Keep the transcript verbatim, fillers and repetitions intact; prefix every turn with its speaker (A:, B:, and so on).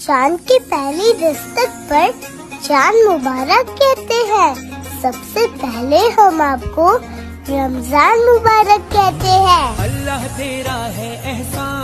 A: चांद की पहली दस्तक पर चांद मुबारक कहते हैं। सबसे पहले हम आपको रमजान मुबारक कहते हैं।
B: अल्लाह तेरा है एहसान।